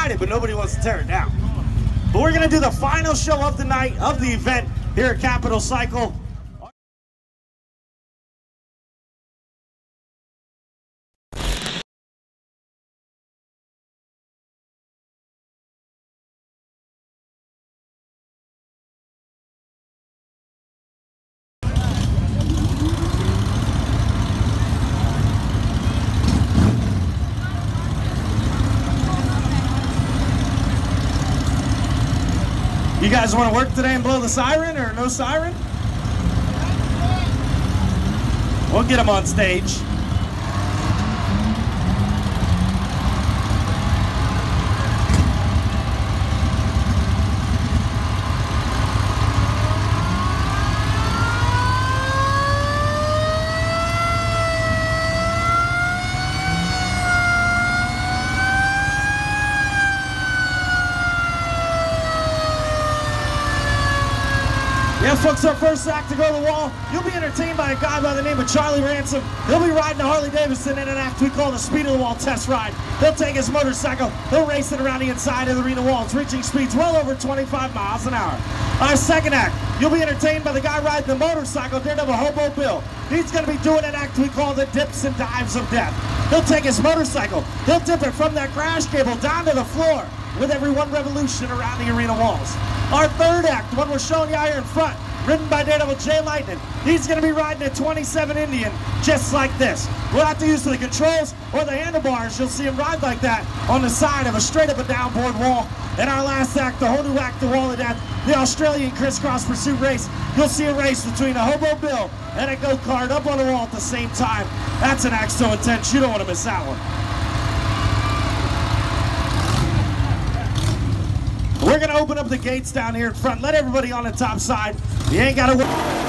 it, but nobody wants to tear it down. But we're gonna do the final show of the night, of the event, here at Capitol Cycle. You guys want to work today and blow the siren, or no siren? We'll get them on stage. Yeah, folks, our first act to go to the wall. You'll be entertained by a guy by the name of Charlie Ransom. He'll be riding a Harley Davidson in an act we call the Speed of the Wall Test Ride. He'll take his motorcycle, he'll race it around the inside of the arena walls, reaching speeds well over 25 miles an hour. Our second act, you'll be entertained by the guy riding the motorcycle, Daredevil Hobo Bill. He's going to be doing an act we call the Dips and Dives of Death. He'll take his motorcycle, he'll dip it from that crash cable down to the floor with every one revolution around the arena walls. Our third act, the one we're showing you here in front, ridden by Daredevil J Lightning. He's going to be riding a 27 Indian just like this. We'll have to use the controls or the handlebars. You'll see him ride like that on the side of a straight up and down board wall. And our last act, the whole new act, the Wall of Death, the Australian crisscross pursuit race. You'll see a race between a Hobo Bill and a go-kart up on the wall at the same time. That's an act so intense, you don't want to miss that one. We're going to open up the gates down here in front. Let everybody on the top side. You ain't got to wait.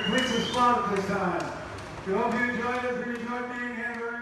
completes the spot at this time. We hope you enjoyed it. We enjoyed being here.